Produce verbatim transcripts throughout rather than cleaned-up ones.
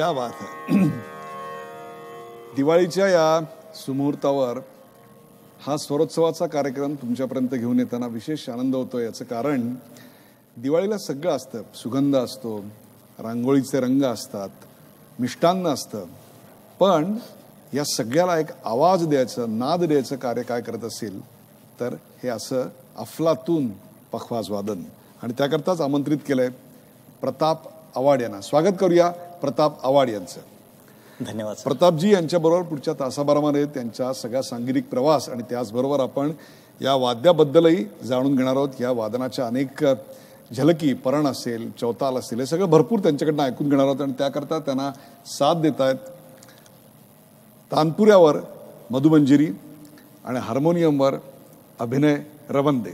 क्या बात है. दिवाळीच्या या सुमुहूर्तावर हा स्वरोत्सवाचा कार्यक्रम तुमच्यापर्यंत घेऊन येताना विशेष आनंद होतो. याचं कारण दिवाळीला सगळं असतं. सुगंध असतो, रांगोळीचे रंग असतात, मिष्टान्न असतं. पण या सगळ्याला एक आवाज द्यायचं, नाद द्यायचं कार्य काय करत असेल तर हे असं अफलातून पखवाज वादन. आणि त्याकरताच आमंत्रित केलंय प्रताप आवाड यांना. स्वागत करूया प्रताप आवाड यांचं. धन्यवाद. प्रतापजी यांच्याबरोबर पुढच्या तासाभरामध्ये त्यांचा सगळा सांगीतिक प्रवास आणि त्याचबरोबर आपण या वाद्याबद्दलही जाणून घेणार आहोत. या वादनाच्या अनेक झलकी, परण असेल, चौताल असेल, हे सगळं भरपूर त्यांच्याकडनं ऐकून घेणार आहोत. आणि त्याकरता त्यांना साथ देत आहेत तानपुऱ्यावर मधुमंजिरी आणि हार्मोनियमवर अभिनय रवंदे.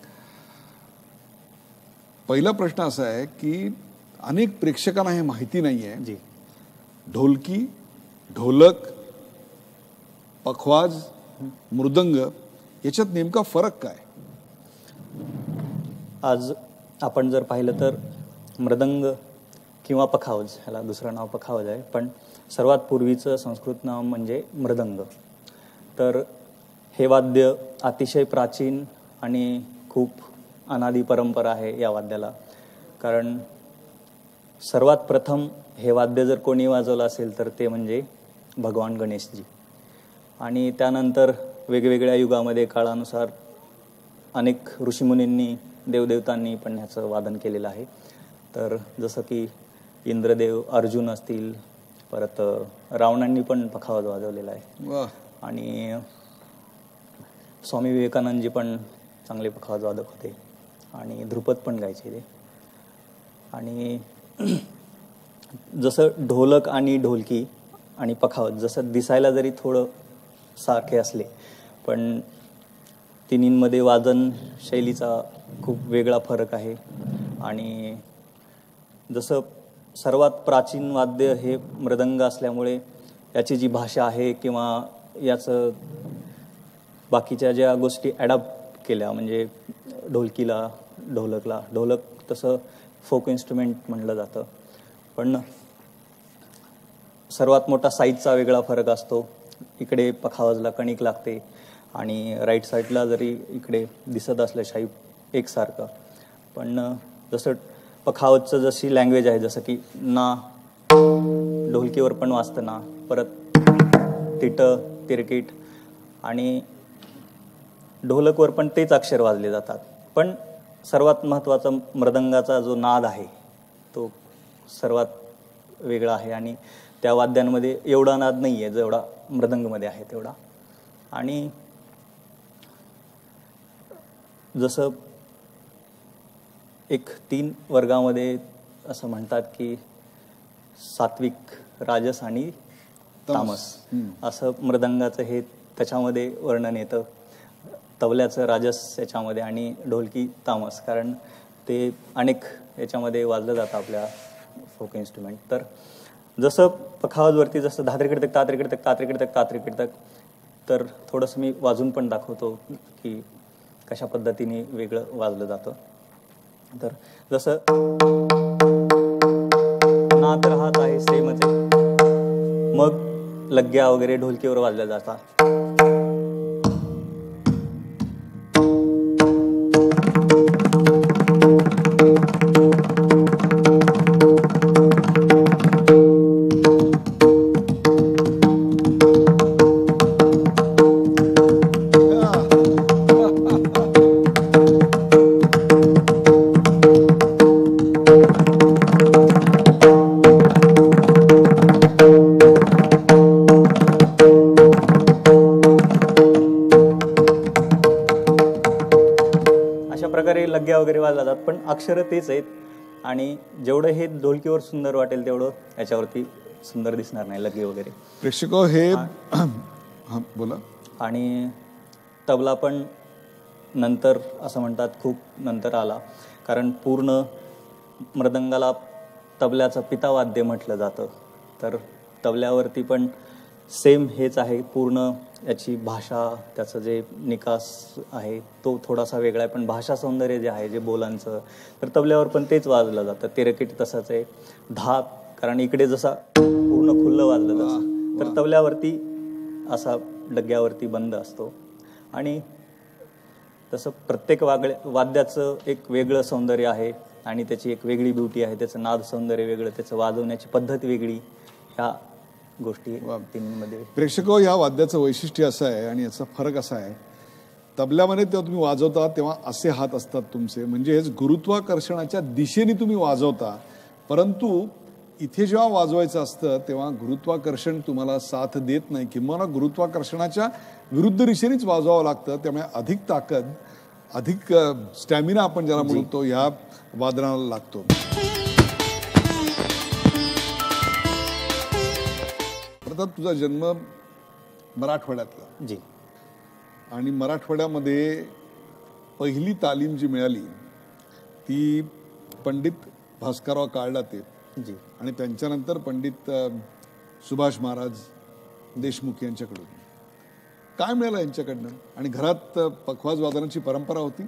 पहिला प्रश्न असा आहे की अनेक प्रेक्षकांना हे माहिती नाही आहे, जी ढोलकी, ढोलक, पखवाज, मृदंग याच्यात नेमका फरक काय? आज आपण जर पाहिलं तर मृदंग किंवा पखावज, ह्याला दुसरं नाव पखावज आहे, पण सर्वात पूर्वीचं संस्कृत नाव म्हणजे मृदंग. तर हे वाद्य अतिशय प्राचीन आणि खूप अनादी परंपरा आहे या वाद्याला. कारण सर्वात प्रथम हे वाद्य जर कोणी वाजवलं असेल तर ते म्हणजे भगवान गणेशजी. आणि त्यानंतर वेगवेगळ्या युगामध्ये काळानुसार अनेक ऋषीमुनींनी, देवदेवतांनी पण ह्याचं वादन केलेलं आहे. तर जसं की इंद्रदेव, अर्जुन असतील, परत रावणांनी पण पखावज वाजवलेला आहे. आणि स्वामी विवेकानंदजी पण चांगले पखावज वादक होते आणि ध्रुपद पण गायचे ते. आणि जसं ढोलक आणि ढोलकी आणि पखावज जसं दिसायला जरी थोडं सारखे असले पण तिन्हींमध्ये वादन शैलीचा खूप वेगळा फरक आहे. आणि जसं सर्वात प्राचीन वाद्य हे मृदंग असल्यामुळे याची जी भाषा आहे किंवा याचं बाकीच्या ज्या गोष्टी ॲडॉप्ट केल्या, म्हणजे ढोलकीला, ढोलकला, ढोलक तसं फोक इन्स्ट्रुमेंट म्हणलं जातं, पण सर्वात मोठा साईजचा वेगळा फरक असतो. इकडे पखावजला कणिक लागते आणि राईट साईडला जरी इकडे दिसत असलं शाईप एकसारखं, पण जसं पखावजचं जशी लँग्वेज आहे, जसं की ना ढोलकीवर पण वाजतं ना, परत तिट, तिरकीट, आणि ढोलकवर पण तेच अक्षर वाजले जातात. पण सर्वात महत्त्वाचा मृदंगाचा जो नाद आहे तो सर्वात वेगळा आहे. आणि त्या वाद्यांमध्ये एवढा नाद नाही आहे जेवढा मृदंगमध्ये आहे तेवढा. आणि जसं एक तीन वर्गामध्ये असं म्हणतात की सात्विक, राजस आणि तामस, असं मृदंगाचं हे त्याच्यामध्ये वर्णन येतं. तबल्याचं राजस याच्यामध्ये आणि ढोलकी तामस, कारण ते अनेक याच्यामध्ये वाजलं जातं आपल्या फोक इन्स्ट्रुमेंट. तर जसं पखावजवरती जसं धात्रीकडे तक तात्रीकडे तक तात्रीकडे तक तात्रीकडे तक, तर थोडंसं मी वाजून पण दाखवतो की कशा पद्धतीने वेगळं वाजलं जातं. तर जसं नाद राहत आहे सेमच आहे, मग लग्ग्या वगैरे ढोलकीवर वाजल्या जातात. लग्ग्या वगैरे वाजला जातात, पण अक्षरं तेच आहेत. आणि जेवढं हे ढोलकीवर सुंदर वाटेल तेवढं याच्यावरती सुंदर दिसणार नाही, लग्गे वगैरे. प्रेक्षक हे बोला. आणि तबला पण नंतर असं म्हणतात खूप नंतर आला, कारण पूर्ण मृदंगाला तबल्याचं पितावाद्य म्हटलं जातं. तर तबल्यावरती पण सेम हेच आहे, पूर्ण याची भाषा, त्याचं जे निकास आहे तो थोडासा वेगळा आहे, पण भाषा सौंदर्य जे आहे जे बोलांचं, तर तबल्यावर पण तेच वाजलं जातं. तिरकीट तसंच आहे, धाक कारण इकडे जसा पूर्ण खुल्लं वाजलं जातं तर तबल्यावरती असा डग्यावरती बंद असतो. आणि तसं प्रत्येक वागळे वाद्याचं एक वेगळं सौंदर्य आहे आणि त्याची एक वेगळी ब्युटी आहे. त्याचं नाद सौंदर्य वेगळं, त्याचं वाजवण्याची पद्धत वेगळी, ह्या गोष्टी तिन्हीमध्ये. प्रेक्षक, या वाद्याचं वैशिष्ट्य असं आहे आणि याचा फरक असा आहे, तबल्यामध्ये तेव्हा तुम्ही वाजवता तेव्हा असे हात असतात तुमचे, म्हणजे हेच गुरुत्वाकर्षणाच्या दिशेने तुम्ही वाजवता. परंतु इथे जेव्हा वाजवायचं असतं तेव्हा गुरुत्वाकर्षण तुम्हाला साथ देत नाही, किंवा गुरुत्वाकर्षणाच्या विरुद्ध दिशेनेच वाजवावं लागतं. त्यामुळे अधिक ताकद, अधिक स्टॅमिना आपण ज्याला म्हणतो ह्या वादनाला लागतो. प्रताप, तुझा जन्म मराठवाड्यातला जी, आणि मराठवाड्यामध्ये पहिली तालीम जी मिळाली ती पंडित भास्करराव काळडाते जी, आणि त्यांच्यानंतर पंडित सुभाष महाराज देशमुख यांच्याकडून. काय मिळालं यांच्याकडनं? आणि घरात पखवाज वादनाची परंपरा होती?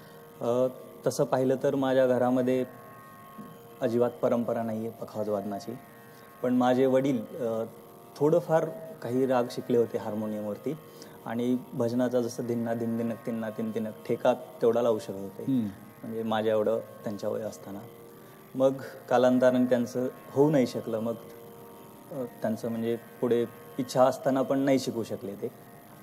तसं पाहिलं तर माझ्या घरामध्ये अजिबात परंपरा नाही आहे पखवाज वादनाची. पण माझे वडील थोडंफार काही राग शिकले होते हार्मोनियमवरती आणि भजनाचा जसं धिन्ना धिन दिनक तिन्ना तीन तिनक ठेका तेवढा लावू शकत होते, म्हणजे माझ्या एवढं त्यांच्या वय असताना. मग कालांतराने त्यांचं होऊ नाही शकलं. मग त्यांचं म्हणजे पुढे इच्छा असताना पण नाही शिकू शकले ते.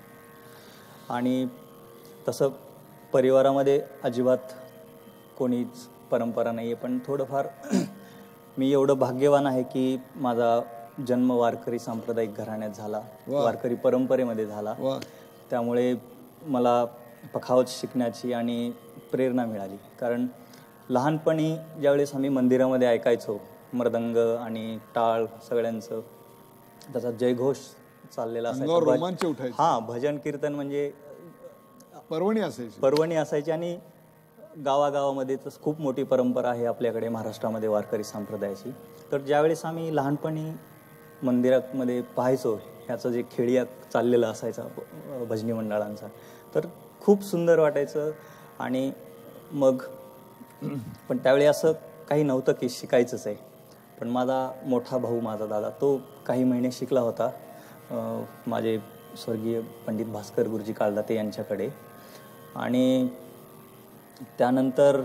आणि तसं परिवारामध्ये अजिबात कोणीच परंपरा नाही आहे. पण थोडंफार मी एवढं भाग्यवान आहे की माझा जन्म वारकरी सांप्रदायिक घराण्यात झाला, वारकरी परंपरेमध्ये झाला. त्यामुळे मला पखावज शिकण्याची आणि प्रेरणा मिळाली. कारण लहानपणी ज्यावेळेस आम्ही मंदिरामध्ये ऐकायचो मृदंग आणि टाळ सगळ्यांचं, त्याचा जयघोष चाललेला असायचा. हा, भजन कीर्तन म्हणजे पर्वणी असायची पर्वणी असायची आणि गावागावामध्ये तर खूप मोठी परंपरा आहे आपल्याकडे महाराष्ट्रामध्ये वारकरी संप्रदायाची. तर ज्यावेळेस आम्ही लहानपणी मंदिरामध्ये पाहायचो ह्याचं जे खेळिया चाललेलं असायचा भजनी मंडळांचा, तर खूप सुंदर वाटायचं. आणि मग पण त्यावेळी असं काही नव्हतं की शिकायचंच आहे. पण माझा मोठा भाऊ, माझा दादा, तो काही महिने शिकला होता माझे स्वर्गीय पंडित भास्कर गुरुजी काळदाते यांच्याकडे. आणि त्यानंतर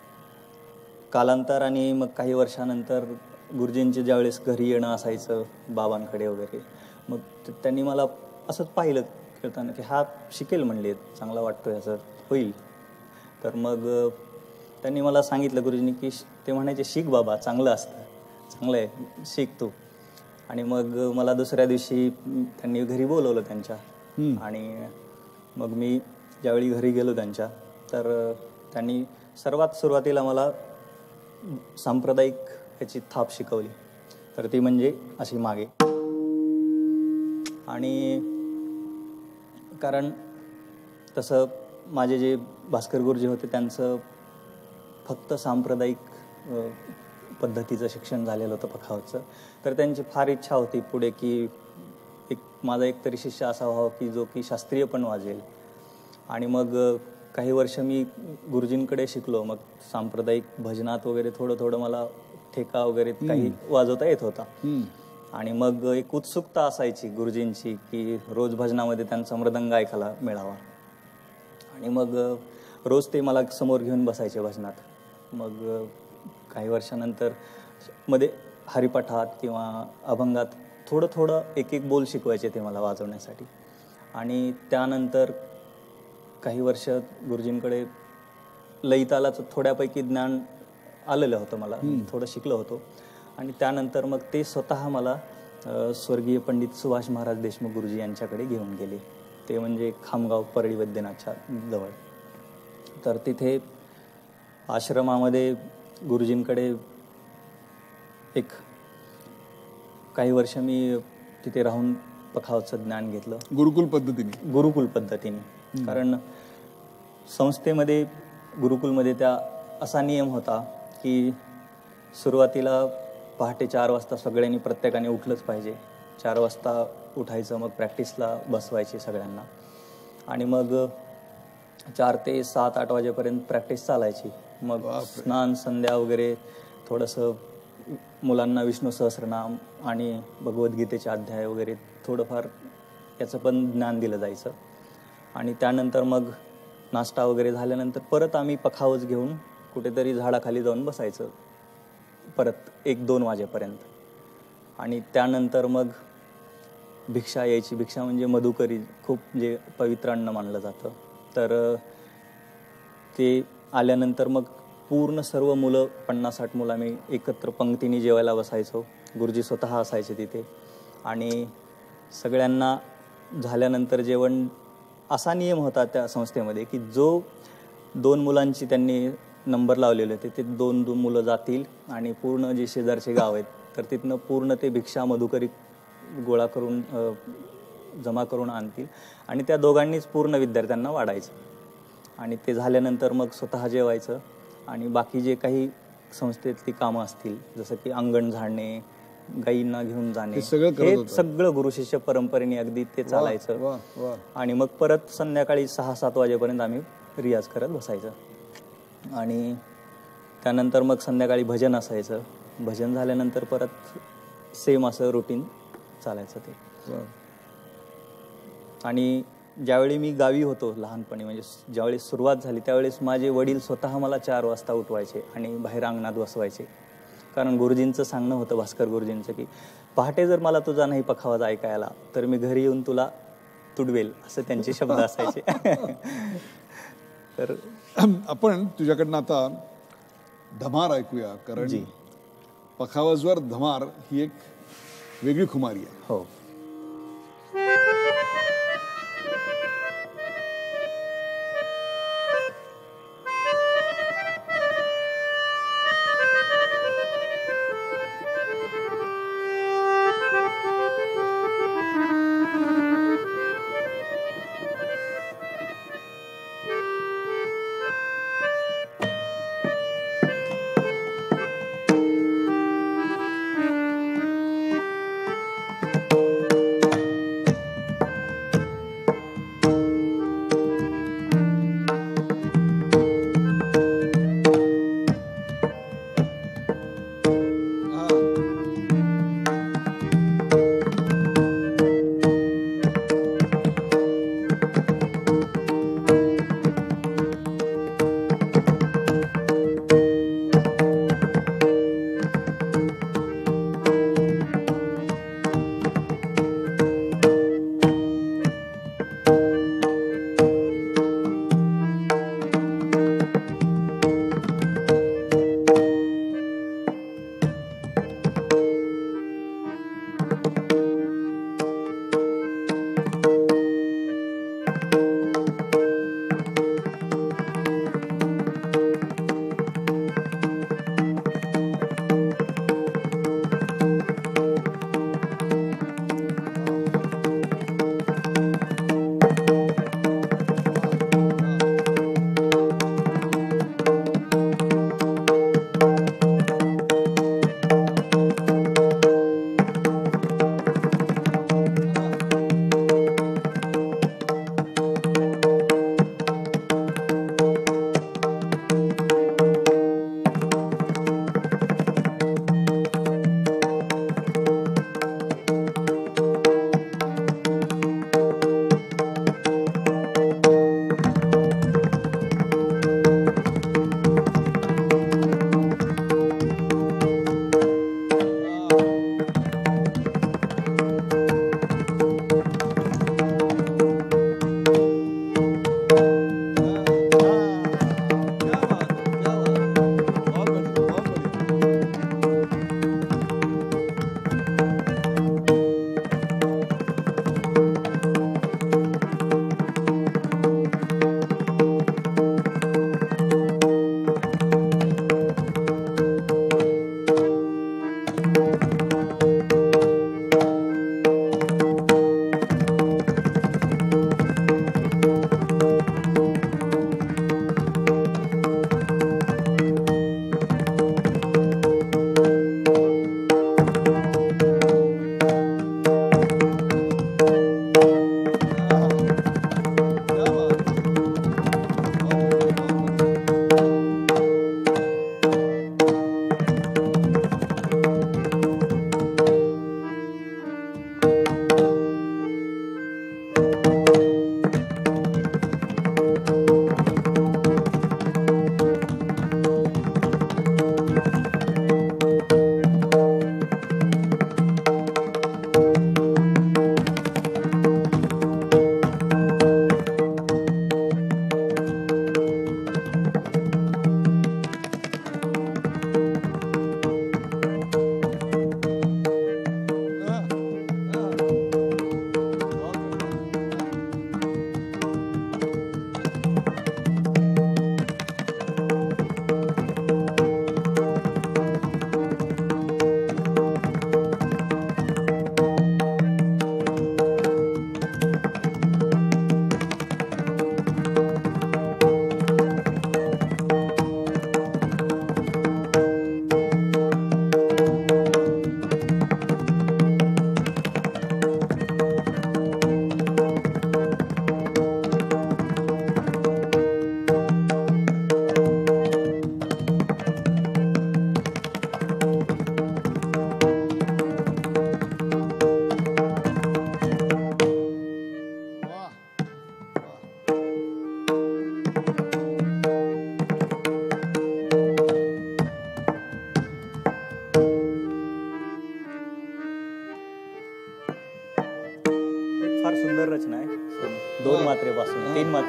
कालांतर आणि मग काही वर्षानंतर गुरुजींचे ज्यावेळेस घरी येणं असायचं बाबांकडे वगैरे, मग त्यांनी मला असंच पाहिलं खेळताना की हा शिकेल म्हणले, चांगला वाटतोय, असं होईल. तर मग त्यांनी मला सांगितलं गुरुजींनी की ते म्हणायचे शिक बाबा, चांगलं असतं, चांगलं आहे, शिक तू. आणि मग मला दुसऱ्या दिवशी त्यांनी घरी बोलवलं त्यांच्या. आणि मग मी ज्यावेळी घरी गेलो त्यांच्या, तर त्यांनी सर्वात सुरुवातीला मला सांप्रदायिक याची थाप शिकवली. तर ती म्हणजे अशी मागे. आणि कारण तसं माझे जे भास्कर गुरुजी होते त्यांचं फक्त सांप्रदायिक पद्धतीचं शिक्षण झालेलं होतं पखावजचं. तर त्यांची फार इच्छा होती पुढे की एक माझा एक तरी शिष्य असा व्हावा की जो की शास्त्रीय पण वाजेल. आणि मग काही वर्ष मी गुरुजींकडे शिकलो. मग सांप्रदायिक भजनात वगैरे थोडं थोडं मला ठेका वगैरे काही वाजवता येत होता. आणि मग एक उत्सुकता असायची गुरुजींची की रोज भजनामध्ये त्यांचा मृदंग ऐकायला मिळावा. आणि मग रोज ते मला समोर घेऊन बसायचे भजनात. मग काही वर्षानंतर मध्ये हरिपाठात किंवा अभंगात थोडं थोडं एक एक बोल शिकवायचे ते मला वाजवण्यासाठी. आणि त्यानंतर काही वर्ष गुरुजींकडे लयतालाचं थोड्यापैकी ज्ञान आलेलं होतं, मला थोडं शिकलो होतो. आणि त्यानंतर मग ते स्वतः मला स्वर्गीय पंडित सुभाष महाराज देशमुख गुरुजी यांच्याकडे घेऊन गेले. ते म्हणजे खामगाव परळी वैद्यनाथच्या जवळ. तर तिथे आश्रमामध्ये गुरुजींकडे एक काही वर्ष मी तिथे राहून पखावजचं ज्ञान घेतलं गुरुकुल पद्धतीने. गुरुकुल पद्धतीने कारण संस्थेमध्ये गुरुकुलमध्ये त्या असा नियम होता की सुरुवातीला पहाटे चार वाजता सगळ्यांनी प्रत्येकाने उठलंच पाहिजे. चार वाजता उठायचं, मग प्रॅक्टिसला बसवायचे सगळ्यांना. आणि मग चार ते सात आठ वाजेपर्यंत प्रॅक्टिस चालायची. मग स्नान संध्या वगैरे थोडंसं मुलांना विष्णू सहस्रनाम आणि भगवद्गीतेचे अध्याय वगैरे थोडंफार याचं पण ज्ञान दिलं जायचं. आणि त्यानंतर मग नाश्ता वगैरे झाल्यानंतर परत आम्ही पखावज घेऊन कुठेतरी झाडाखाली जाऊन बसायचं परत एक दोन वाजेपर्यंत. आणि त्यानंतर मग भिक्षा यायची. भिक्षा म्हणजे मधुकरी, खूप जे पवित्र अन्न मानलं जातं. तर ते आल्यानंतर मग पूर्ण सर्व मुलं पन्नास साठ मुलं आम्ही एकत्र पंक्तीने जेवायला बसायचो. गुरुजी स्वतः असायचे तिथे. आणि सगळ्यांना झाल्यानंतर जेवण, असा नियम होता त्या संस्थेमध्ये की जो दोन मुलांची त्यांनी नंबर लावलेले होते ते दोन दोन मुलं जातील आणि पूर्ण जे शेजारचे गाव आहेत तर तिथनं पूर्ण ते भिक्षा मधुकरी गोळा करून जमा करून आणतील आणि त्या दोघांनीच पूर्ण विद्यार्थ्यांना वाढायचं. आणि ते झाल्यानंतर मग स्वतः जेवायचं आणि बाकी जे काही संस्थेतली कामं असतील जसं की अंगण झाडणे, गाईंना घेऊन जाणे, हे सगळं गुरु शिष्य परंपरेने अगदी ते चालायचं. आणि मग परत संध्याकाळी सहा सात वाजेपर्यंत आम्ही रियाज करत बसायचं. आणि त्यानंतर मग संध्याकाळी भजन असायचं. भजन झाल्यानंतर परत सेम असं रुटीन चालायचं ते. आणि ज्यावेळी मी गावी होतो लहानपणी, म्हणजे ज्यावेळी सुरुवात झाली त्यावेळेस माझे वडील स्वतः मला चार वाजता उठवायचे आणि बाहेर अंगणात बसवायचे. कारण गुरुजींचं सांगणं होतं, भास्कर गुरुजींचं, की पहाटे जर मला तुझा नाही पखावाज ऐकायला तर मी घरी येऊन तुला तुडवेल, असं त्यांचे शब्द असायचे. तर आपण तुझ्याकडनं आता धमार ऐकूया, कारण पखावाजवर धमार ही एक वेगळी खुमारी आहे. हो.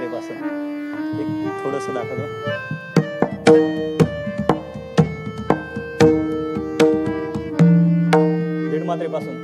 मात्रेपासून एक थोडंसं दाखवतो. दीड मात्रेपासून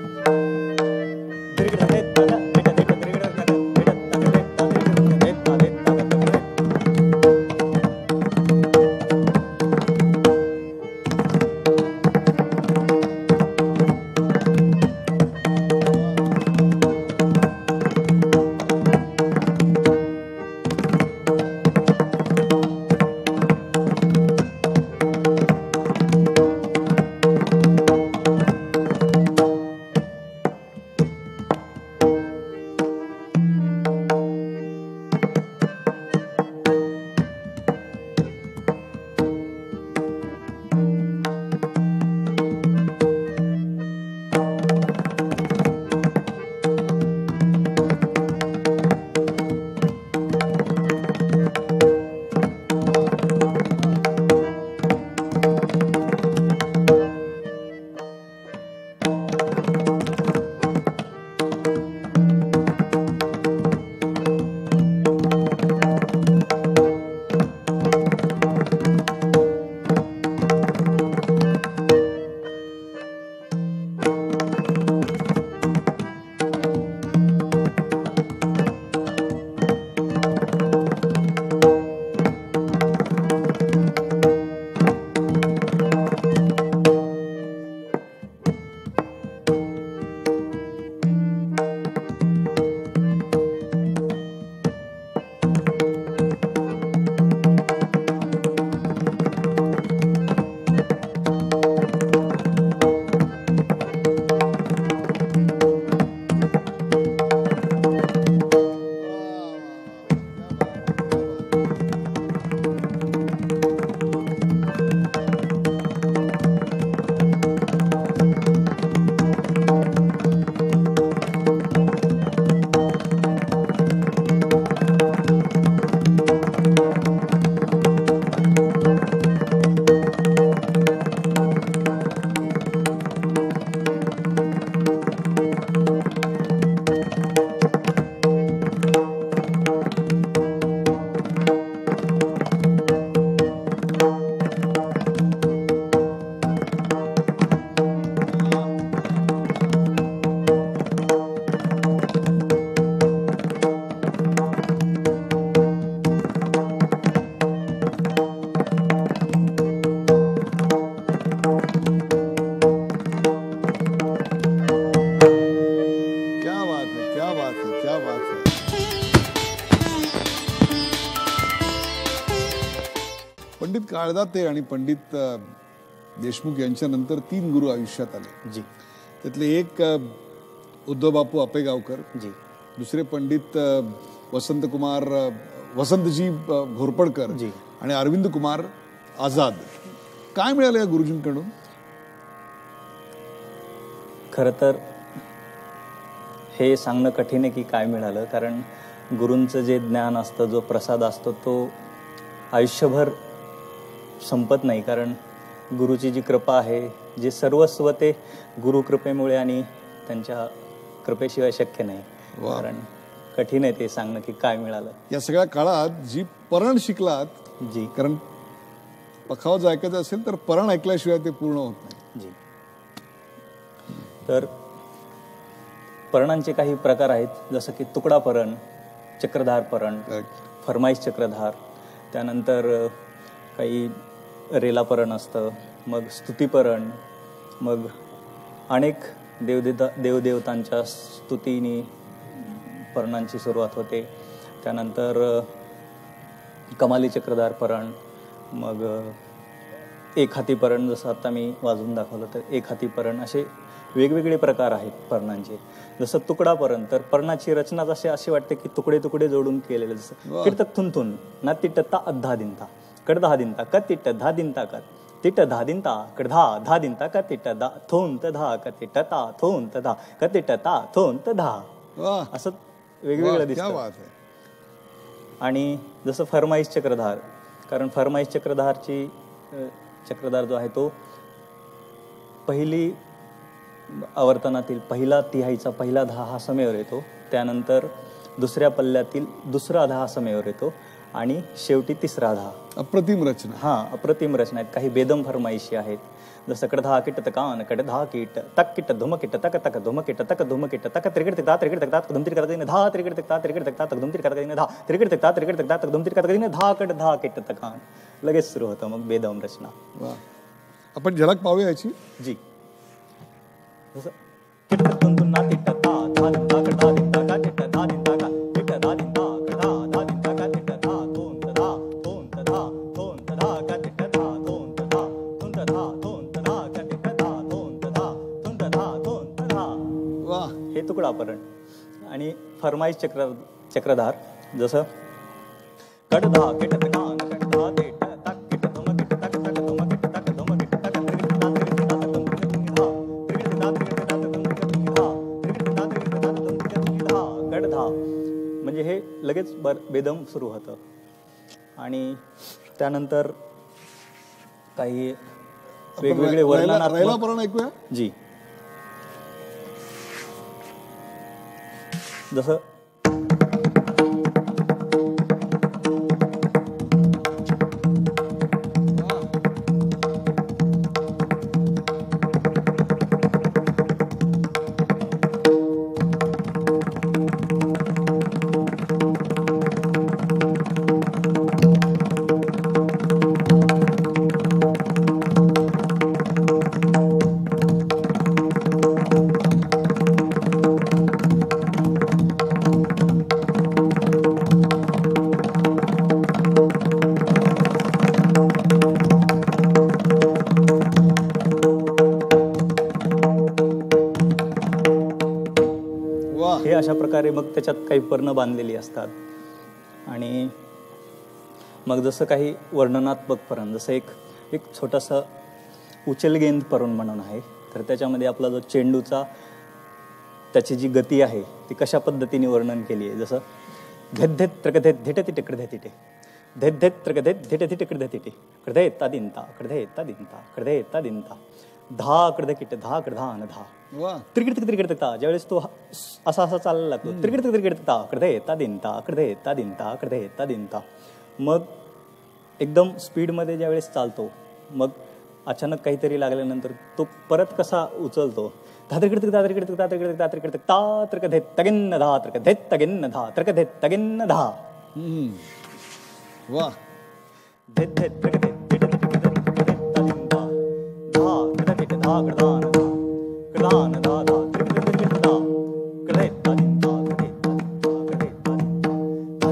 पंडित काळदाते आणि पंडित देशमुख यांच्यानंतर तीन गुरु आयुष्यात आले. जी. त्यातले एक उद्धव बापू आपेगावकर, जी. दुसरे पंडित वसंतकुमार वसंतजी घोरपडकर जी. आणि अरविंद कुमार आझाद. काय मिळालं या गुरुजींकडून? खरं तर हे सांगणं कठीण आहे की काय मिळालं, कारण गुरूंचं जे ज्ञान असतं, जो प्रसाद असतो, तो आयुष्यभर संपत नाही. कारण गुरुची जी कृपा आहे, जे सर्वस्व ते गुरुकृपेमुळे आणि त्यांच्या कृपेशिवाय शक्य नाही. कारण कठीण आहे ते सांगणं की काय मिळालं. या सगळ्या काळात जी परण शिकलात, जी, कारण पखावज ऐकायचं असेल तर परण ऐकल्याशिवाय ते पूर्ण होत नाही. जी. तर परणांचे काही प्रकार आहेत, जसं की तुकडा परण, चक्रधार परण, फरमाईश चक्रधार, त्यानंतर काही रेला परण असतं, मग स्तुतीपरण, मग अनेक देवदेवता देवदेवतांच्या स्तुतीनी परणांची सुरुवात होते. त्यानंतर कमाली चक्रधार परण, मग एक हाती परण, जसं आता मी वाजवून दाखवलं तर एक हाती परण. असे वेगवेगळे प्रकार आहेत परणांचे. जसं तुकडा परण, तर पर्णाची रचना अशी अशी वाटते की तुकडे तुकडे जोडून केलेले. जसं किडतक थुनथुन ना तिट्ट ता अधा दिनता कड दहा दिनता क तिट्ट दहा दिनता का तिट्ट दहा दिनता कड दहा दहा दिनता का तिट्ट दा थोन त दहा का तिट्ट ता थोन त दहा का तिट्ट ता थोन त दहा. असं वेगवेगळं दिसतं. आणि जसं फरमाईश चक्रधार, कारण फरमाईश चक्रधारची चक्रधार जो आहे तो पहिली आवर्तनातील पहिला तिहाईचा पहिला दहा हा समेवर येतो. त्यानंतर दुसऱ्या पल्ल्यातील दुसरा धा समेवर येतो आणि शेवटी तिसरा धा. अप्रतिम रचना. हा अप्रतिम रचना आहेत. काही बेदम फरमाईशी आहेत, जसं कडधा किट तकान कडधा किट तक किट धुम किट तक तक धुम किट तक धुम किट तक त्रिकट तकता त्रिकट तकता धुम त्रिकट तकता धा त्रिकट तकता त्रिकट तकता तक धुम त्रिकट तकता धा त्रिकट तकता त्रिकट तकता तक धुम त्रिकट तकता धा कट धा किट तकान. लगेच सुरू होतं मग बेदम रचना. वा, आपण झलक पाहूया याची. जी, जसं किट तुन तुन ना तिट ता धा धा कडधा तिट का तिट धा दिन ता का तिट धा दिन ता कडधा धा दिन ता का तिट धा दोन धा दोन धा दोन धा का तिट धा दोन धा दोन धा दोन धा का तिट धा दोन धा दोन धा दोन धा. वा, हे तुकडापरण. आणि फरमाईश चक्र चक्रधार जसं कडधा किट तकान कडधा तिट तक किट धुम किट तक तक धुम किट तक धुम किट तक त्रिकट धा त्रिकट धा धुम किट धा त्रिकट धा त्रिकट धा धुम किट धा त्रिकट धा त्रिकट धा धुम किट धा कडधा. म्हणजे हे लगेच बेदम सुरू होतं. आणि त्यानंतर काही वेगवेगळे वर्णनात्मक. परण ऐकूया. जी, जसं हे अशा प्रकारे मग त्याच्यात काही पर्ण बांधलेली असतात. आणि मग जसं काही वर्णनात्मक परण, जसं एक एक छोटासा उचलगेंद परण म्हणून आहे. तर त्याच्यामध्ये आपला जो चेंडूचा त्याची जी गती आहे ती कशा पद्धतीने वर्णन केली आहे. जसं धेत धेत त्रकधेत धिटे तिटे कडधे तिटे धेत धेत त्रकधेत धिटे तिटे कडधे तिटे कडधे येता दिनता कडधे येता दिनता कडधे येता दिनता धा कडधे किट धा कडधा न धा. त्रिकट त्रिकट तकता ज्यावेळेस तो असा असा चालला लागतो त्रिकट त्रिकट तकता कडधे येता दिनता कडधे येता दिनता कडधे येता दिनता. मग एकदम स्पीडमध्ये ज्यावेळेस चालतो मग अचानक काहीतरी लागल्यानंतर तो परत कसा उचलतो. धा त्रिकट तकता त्रिकट तकता त्रिकट तकता त्रिकट तकता त्रकधेत तगिन्न धा त्रकधेत तगिन्न धा त्रकधेत तगिन्न धा. वा, धेत धेत त्रकधेत धिटे तिटे कडधे कडधे ता दिनता धा कडधे तिटे धा कडधान धा कडधान धा धा त्रिकट त्रिकट धा कडधे ता दिनता कडधे ता दिनता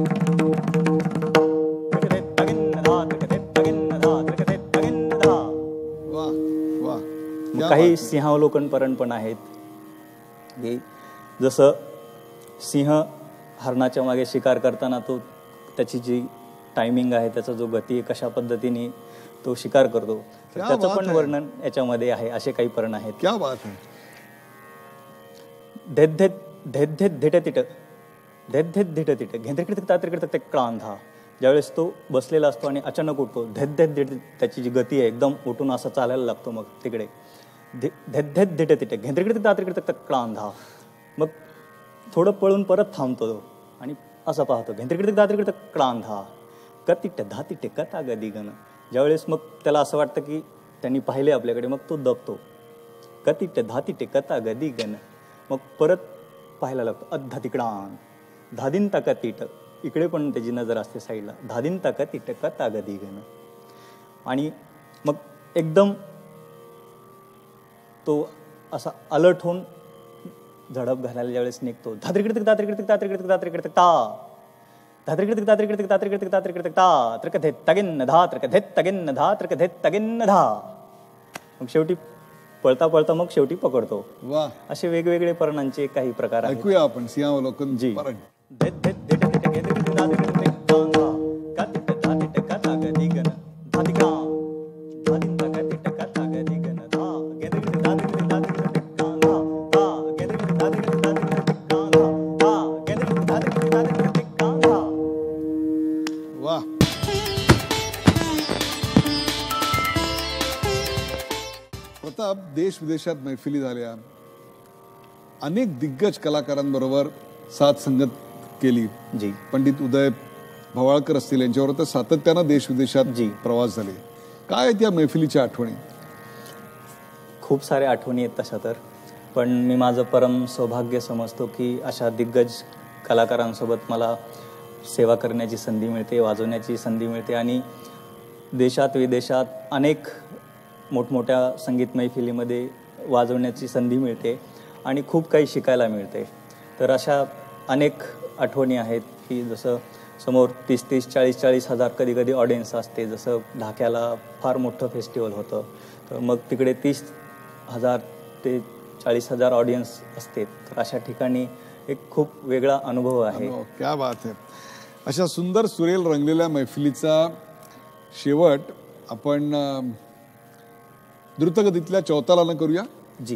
कडधे ता दिनता त्रकधेत तगिन्न धा त्रकधेत तगिन्न धा त्रकधेत तगिन्न धा. वा वा. मग काही सिंहावलोकन परण पण आहेत. की जसं सिंह हरणाच्या मागे शिकार करताना तो त्याची जी टायमिंग आहे, त्याचा जो गती आहे, कशा पद्धतीने तो शिकार करतो, त्याचं पण वर्णन याच्यामध्ये आहे. असे काही परण आहेत. क्या बात आहे. धेत धेत धेत धेत धिट तिट धेत धेत धिट तिट घेंद्रिकड तात्रिकड ते क्लांधा. ज्यावेळेस तो बसलेला असतो आणि अचानक उठतो, धेत धेत धिट त्याची जी गती आहे एकदम उठून असं चालायला लागतो. मग तिकडे धेत धेत धिट तिट घेंद्रिकड तात्रिकड ते क्लांधा. मग थोडं पळून परत थांबतो आणि असं पाहतो घेंद्रिकड तात्रिकड ते क्लांधा कतिट धातिटे कथा गदी गण. ज्यावेळेस मग त्याला असं वाटतं की त्यांनी पाहिले आपल्याकडे, मग तो दबतो. कतिट धातिटे कथा गदी गण. मग परत पाहायला लागतो अद्धा तिकडान धादिन ताकतीट. इकडे पण त्याची नजर असते साईडला. धादिन ताकतीट कथा गदी गण. आणि मग एकदम तो असा अलर्ट होऊन झडप घालायला ज्यावेळेस निघतो, धात्रिकड तिक तात्रिकड तिक तात्रिकड तिक तात्रिकड तिक ता धात्रिकड तिक तात्रिकड तिक तात्रिकड तिक तात्रिकड तिक ता त्रकधेत तगिन्न धा त्रकधेत तगिन्न धा त्रकधेत तगिन्न धा. मग शेवटी पळता पळता मग शेवटी पकडतो. वा, असे वेगवेगळे पर्णांचे काही प्रकार आहेत. ऐकूया आपण सिंहावलोकन जी. परण. धेत धेत धिट तिट घेंद्रिकड तात्रिकड तिक क्लांधा कतिट धातिट कथा गदी गण धातिका धादिन ताकतिट कथा गदी गण धा घेंद्रिकड तात्रिकड तात्रिकड तिक क्लांधा धा घेंद्रिकड तात्रिकड तात्रिकड तिक क्लांधा धा घेंद्रिकड तात्रिकड तात्रिकड तिक क्लांधा. वा. प्रताप, देश विदेशात मैफिली झाल्या, अनेक दिग्गज कलाकारांबरोबर साथ संगत केली. जी पंडित उदय भवाळकर असतील यांच्यावर तर सातत्यानं देश विदेशात जी. प्रवास झाले. काय आहेत या मैफिलीच्या आठवणी? खूप साऱ्या आठवणी आहेत तशा तर, पण मी माझं परम सौभाग्य समजतो की अशा दिग्गज कलाकारांसोबत मला सेवा करण्याची संधी मिळते, वाजवण्याची संधी मिळते आणि देशात विदेशात अनेक मोठमोठ्या संगीत मैफिलीमध्ये वाजवण्याची संधी मिळते आणि खूप काही शिकायला मिळते. तर अशा अनेक आठवणी आहेत की जसं समोर तीस तीस चाळीस चाळीस हजार कधी कधी ऑडियन्स असते. जसं ढाक्याला फार मोठं फेस्टिवल होतं, तर मग तिकडे तीस हजार ते चाळीस हजार ऑडियन्स असते. तर अशा ठिकाणी एक खूप वेगळा अनुभव आहे. क्या बात आहे. अशा सुंदर सुरेल रंगलेल्या मैफिलीचा शेवट आपण द्रुतगतीतल्या चौतालानं करूया. जी.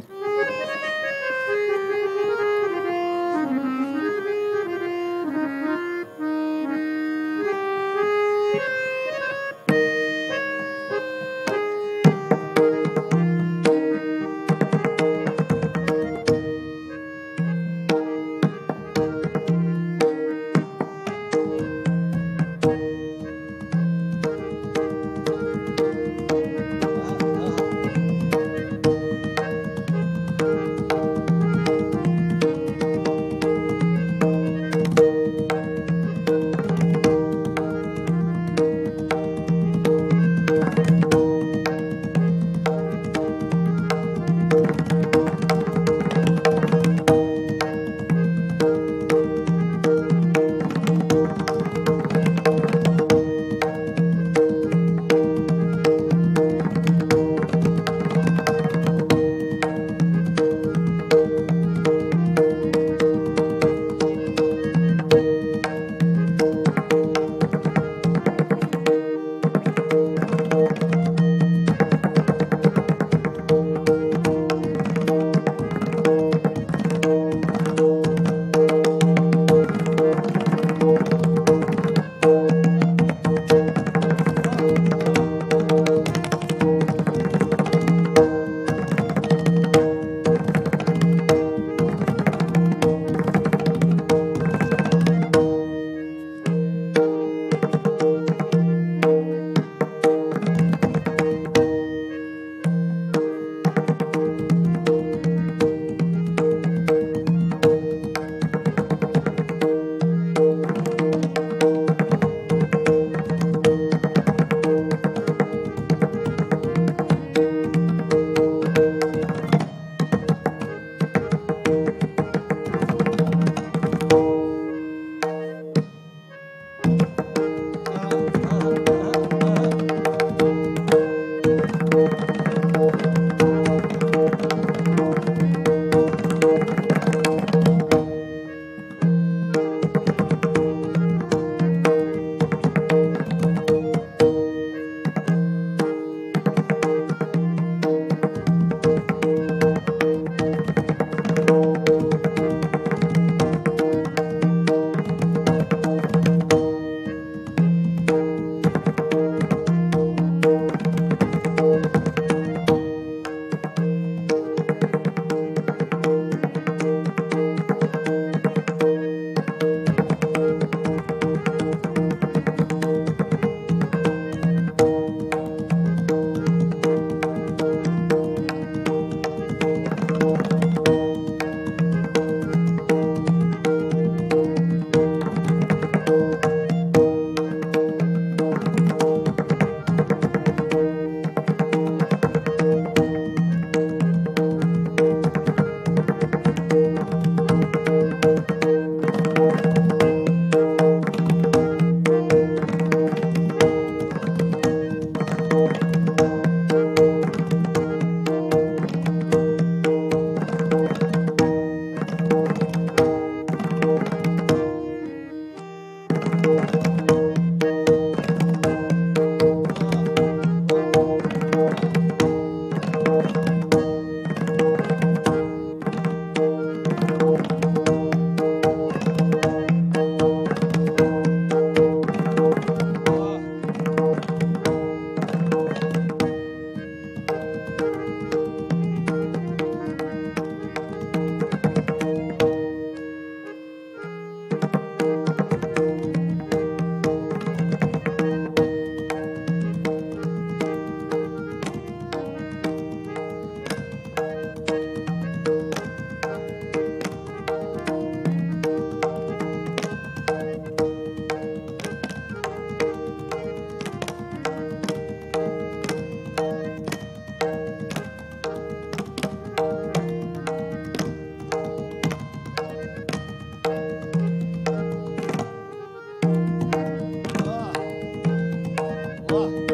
वा